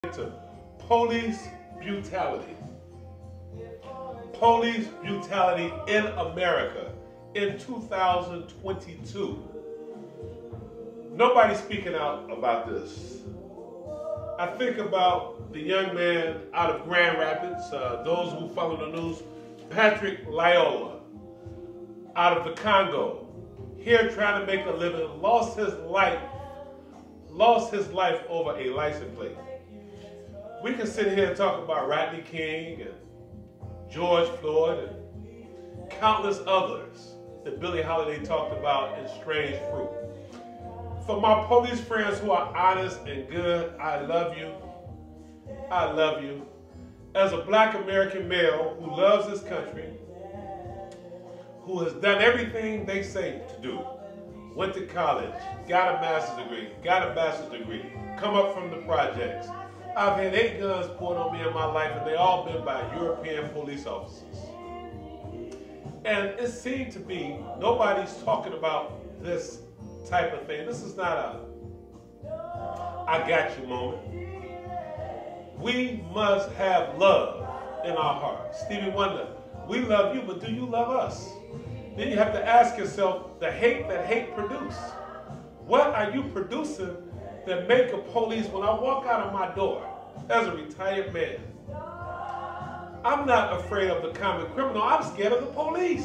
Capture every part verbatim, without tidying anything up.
To police brutality. Police brutality in America in two thousand twenty-two. Nobody's speaking out about this. I think about the young man out of Grand Rapids, uh, those who follow the news, Patrick Loyola, out of the Congo, here trying to make a living, lost his life, lost his life over a license plate. We can sit here and talk about Rodney King and George Floyd and countless others that Billie Holiday talked about in Strange Fruit. For my police friends who are honest and good, I love you. I love you. As a black American male who loves this country, who has done everything they say to do, went to college, got a master's degree, got a bachelor's degree, come up from the projects. I've had eight guns pulled on me in my life, and they all been by European police officers. And it seemed to be nobody's talking about this type of thing. This is not a I got you moment. We must have love in our hearts. Stevie Wonder, we love you, but do you love us? Then you have to ask yourself, the hate that hate produce. What are you producing that make a police, when I walk out of my door as a retired man, I'm not afraid of the common criminal, I'm scared of the police.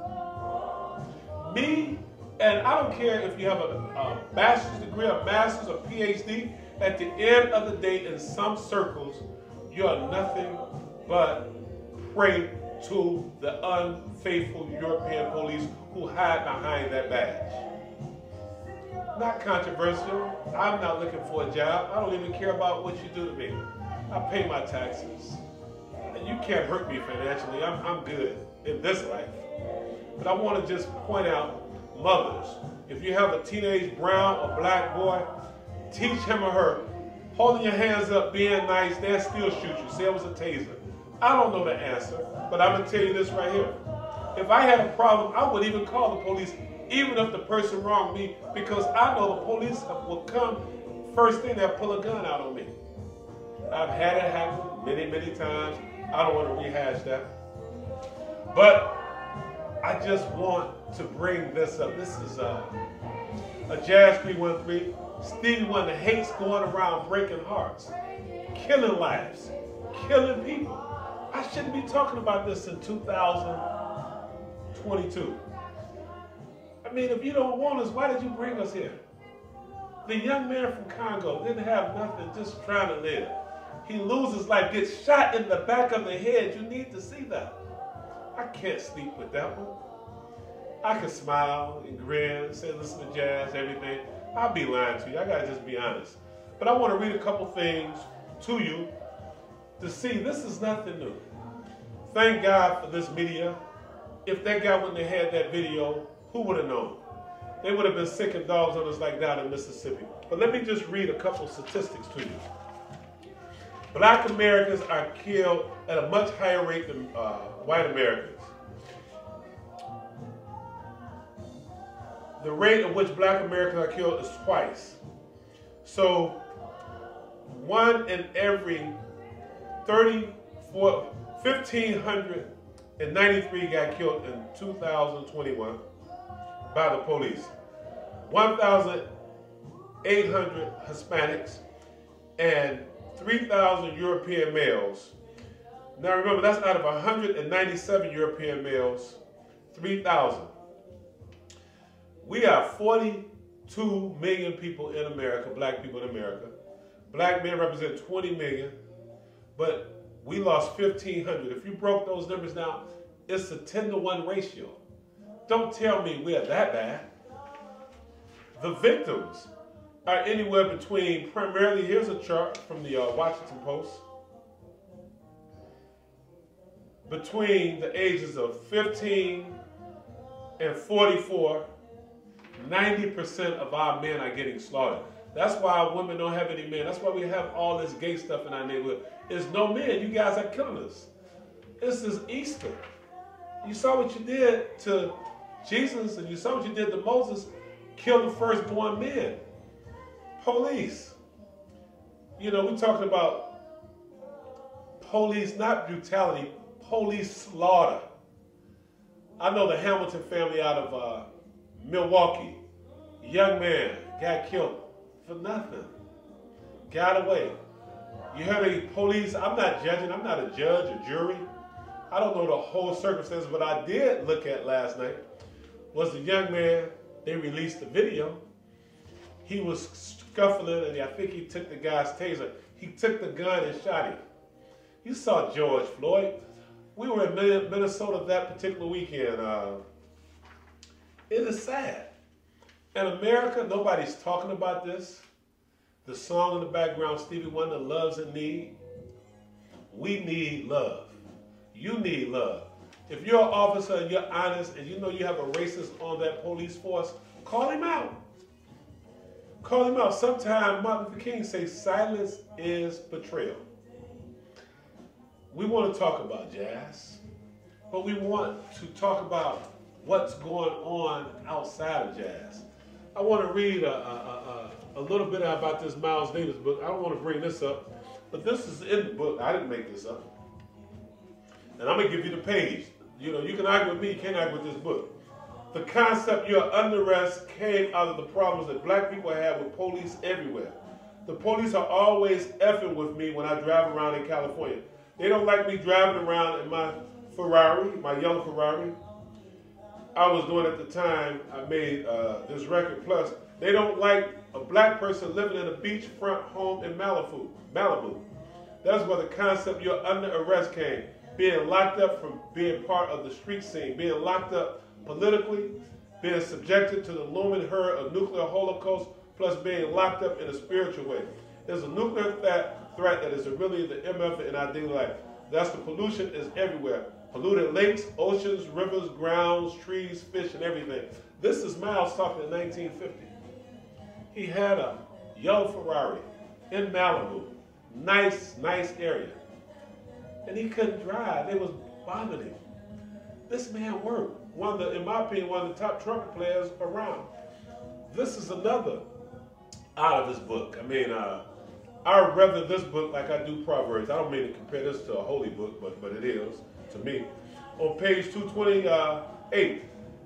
Me, and I don't care if you have a, a bachelor's degree, a master's, or P H D, at the end of the day, in some circles, you are nothing but prey to the unfaithful European police who hide behind that badge. Not controversial. I'm not looking for a job. I don't even care about what you do to me. I pay my taxes. And you can't hurt me financially. I'm, I'm good in this life. But I want to just point out, mothers, if you have a teenage brown or black boy, teach him or her, holding your hands up, being nice, they'll still shoot you. Say it was a taser. I don't know the answer, but I'm going to tell you this right here. If I had a problem, I would even call the police, even if the person wronged me, because I know the police will come, first thing they'll pull a gun out on me. I've had it happen many, many times. I don't want to rehash that. But I just want to bring this up. This is a, a Jazz three one three. Stevie Wonder hates going around breaking hearts, killing lives, killing people. I shouldn't be talking about this in two thousand twenty-two. I mean, if you don't want us, why did you bring us here? The young man from Congo didn't have nothing, just trying to live. He loses life, gets shot in the back of the head. You need to see that. I can't sleep with that one. I can smile and grin, say listen to jazz, everything. I'll be lying to you. I gotta just be honest. But I want to read a couple things to you to see this is nothing new. Thank God for this media. If that guy wouldn't have had that video, who would have known? They would have been sick and dogs on us like down in Mississippi. But let me just read a couple statistics to you. Black Americans are killed at a much higher rate than uh, white Americans. The rate at which black Americans are killed is twice. So one in every thirty-four, fifteen ninety-three got killed in two thousand twenty-one by the police. one thousand eight hundred Hispanics and three thousand European males. Now remember, that's out of one hundred ninety-seven European males, three thousand. We have forty-two million people in America, black people in America. Black men represent twenty million, but we lost fifteen hundred. If you broke those numbers down, it's a ten to one ratio. Don't tell me we're that bad. The victims are anywhere between, primarily, here's a chart from the uh, Washington Post, between the ages of fifteen and forty-four, ninety percent of our men are getting slaughtered. That's why our women don't have any men. That's why we have all this gay stuff in our neighborhood. There's no men. You guys are killing us. This is Easter. You saw what you did to Jesus, and you saw what you did to Moses. Kill the firstborn men. Police. You know, we're talking about police, not brutality, police slaughter. I know the Hamilton family out of uh, Milwaukee. Young man got killed for nothing. Got away. You heard the police, I'm not judging, I'm not a judge or jury. I don't know the whole circumstances, but I did look at last night was the young man, they released the video. He was scuffling and I think he took the guy's taser. He took the gun and shot him. You saw George Floyd. We were in Minnesota that particular weekend. Uh, it is sad. In America, nobody's talking about this. The song in the background, Stevie Wonder, Love's in Need. We need love. You need love. If you're an officer and you're honest and you know you have a racist on that police force, call him out. Call him out. Sometimes Martin Luther King says silence is betrayal. We want to talk about jazz, but we want to talk about what's going on outside of jazz. I want to read a, a, a, a little bit about this Miles Davis book. I don't want to bring this up, but this is in the book. I didn't make this up. And I'm going to give you the page. You know, you can argue with me, you can't argue with this book. The concept you're under arrest came out of the problems that black people have with police everywhere. The police are always effing with me when I drive around in California. They don't like me driving around in my Ferrari, my yellow Ferrari. I was doing at the time, I made uh, this record. Plus, they don't like a black person living in a beachfront home in Malibu. Malibu. That's where the concept you're under arrest came. Being locked up from being part of the street scene, being locked up politically, being subjected to the looming herd of nuclear holocaust, plus being locked up in a spiritual way. There's a nuclear threat threat that is really the M F in our daily life. That's the pollution is everywhere. Polluted lakes, oceans, rivers, grounds, trees, fish, and everything. This is Miles talking in nineteen fifty. He had a yellow Ferrari in Malibu. Nice, nice area. And he couldn't drive. They was bombing him. This man worked. One of the, in my opinion, one of the top trumpet players around. This is another out of his book. I mean, uh, I read this book like I do Proverbs. I don't mean to compare this to a holy book, but, but it is to me. On page two twenty-eight,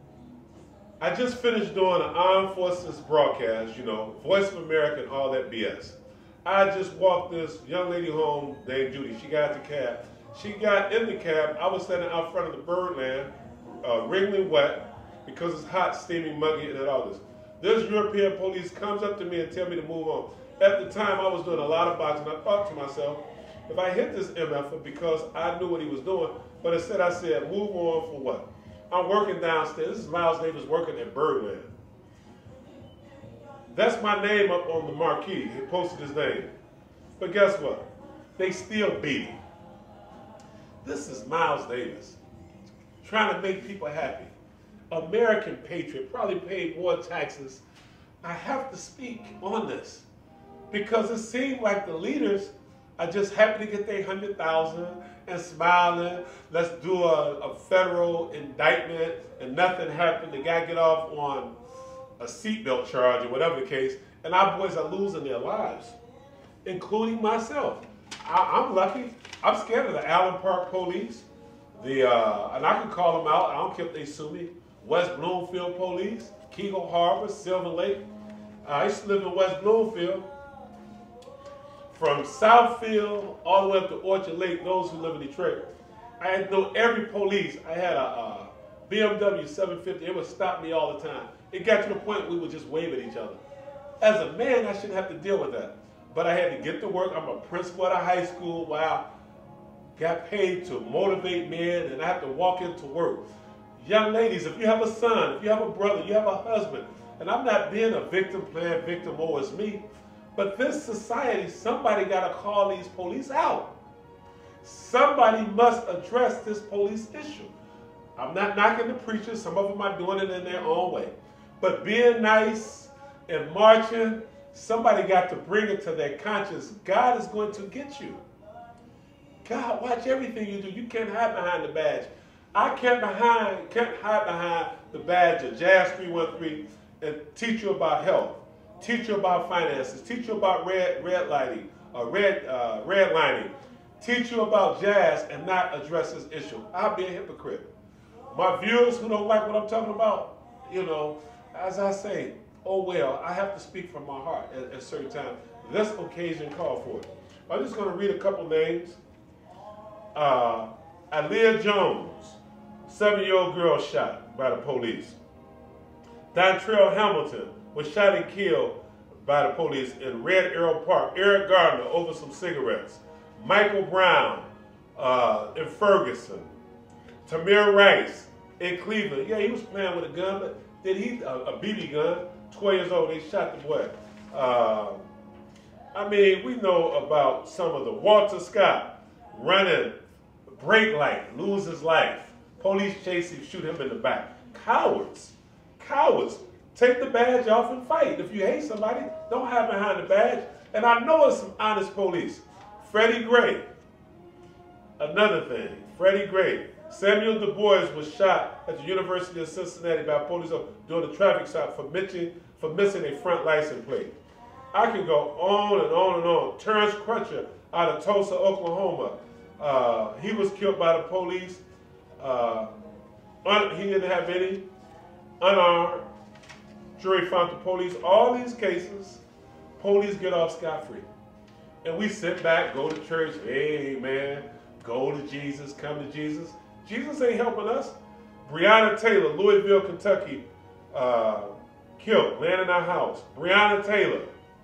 I just finished doing an Armed Forces broadcast, you know, Voice of America and all that B S. I just walked this young lady home named Judy. She got the cab. She got in the cab. I was standing out front of the Birdland, uh, wriggling wet because it's hot, steamy, muggy, and all this. This European police comes up to me and tell me to move on. At the time, I was doing a lot of boxing. I thought to myself, if I hit this M F because I knew what he was doing, but instead I said, move on for what? I'm working downstairs. This is Miles Davis working at Birdland. That's my name up on the marquee. He posted his name. But guess what? They still beat him. This is Miles Davis trying to make people happy. American patriot, probably paid more taxes. I have to speak on this because it seemed like the leaders are just happy to get their hundred thousand and smiling. Let's do a, a federal indictment and nothing happened. The guy get off on a seatbelt charge or whatever the case, and our boys are losing their lives, including myself. I, I'm lucky. I'm scared of the Allen Park police, the uh, and I can call them out. I don't care if they sue me. West Bloomfield police, Kegel Harbor, Silver Lake. Uh, I used to live in West Bloomfield. From Southfield all the way up to Orchard Lake, those who live in Detroit. I had know every police. I had a, a B M W seven fifty. It would stop me all the time. It got to the point we would just wave at each other. As a man, I shouldn't have to deal with that. But I had to get to work. I'm a principal at a high school where I got paid to motivate men, and I have to walk into work. Young ladies, if you have a son, if you have a brother, you have a husband, and I'm not being a victim, playing victim, oh, it's me. But this society, somebody got to call these police out. Somebody must address this police issue. I'm not knocking the preachers. Some of them are doing it in their own way. But being nice and marching, somebody got to bring it to their conscience. God is going to get you. God, watch everything you do. You can't hide behind the badge. I can't, behind, can't hide behind the badge of Jazz three one three and teach you about health. Teach you about finances. Teach you about red red lighting, uh, red uh, red lining. teach you about jazz and not address this issue. I'll be a hypocrite. My viewers who don't like what I'm talking about, you know, as I say, oh well, I have to speak from my heart at, at certain times. This occasion called for it. I'm just going to read a couple names. Uh, Aaliyah Jones, seven-year-old girl shot by the police. Dontrell Hamilton was shot and killed by the police in Red Arrow Park. Eric Gardner over some cigarettes. Michael Brown uh, in Ferguson. Tamir Rice in Cleveland. Yeah, he was playing with a gun, but did he, a, a B B gun, twelve years old, they shot the boy. Uh, I mean, we know about some of the Walter Scott running brake light, lose his life. Police chase him, shoot him in the back. Cowards, cowards. Take the badge off and fight. If you hate somebody, don't hide behind the badge. And I know it's some honest police. Freddie Gray, another thing, Freddie Gray. Samuel Du Bois was shot at the University of Cincinnati by police during a traffic stop for missing, for missing a front license plate. I can go on and on and on. Terrence Crutcher out of Tulsa, Oklahoma. Uh, he was killed by the police. Uh, un, he didn't have any. Unarmed. Jury found the police. All these cases, police get off scot-free. And we sit back, go to church, amen, go to Jesus, come to Jesus. Jesus ain't helping us. Breonna Taylor, Louisville, Kentucky, uh, killed, laying in our house. Breonna Taylor.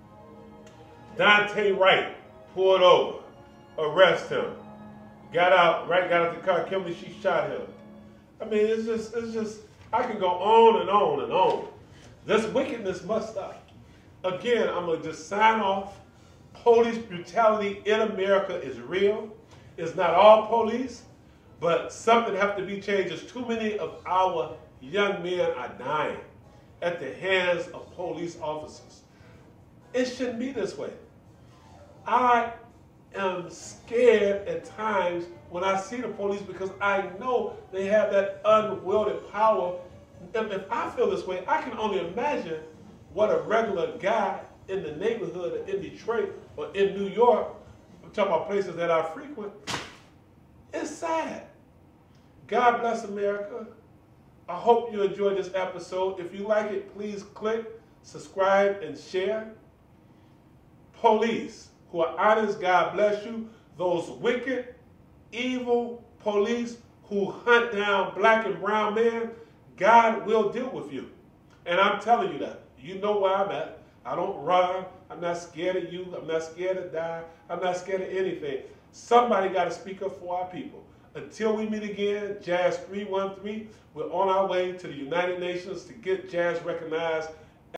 Dante Wright, pulled over, arrest him. Got out, right, got out the car, Kimberly, she shot him. I mean, it's just, it's just, I can go on and on and on. This wickedness must stop. Again, I'm going to just sign off. Police brutality in America is real. It's not all police, but something has to be changed. There's too many of our young men are dying at the hands of police officers. It shouldn't be this way. I am scared at times when I see the police because I know they have that unwielded power. If, if I feel this way, I can only imagine what a regular guy in the neighborhood or in Detroit or in New York, I'm talking about places that I frequent, it's sad. God bless America. I hope you enjoyed this episode. If you like it, please click, subscribe, and share. Police who are honest, God bless you. Those wicked, evil police who hunt down black and brown men, God will deal with you. And I'm telling you that. You know where I'm at. I don't run. I'm not scared of you. I'm not scared to die. I'm not scared of anything. Somebody got to speak up for our people. Until we meet again, Jazz three one three, we're on our way to the United Nations to get jazz recognized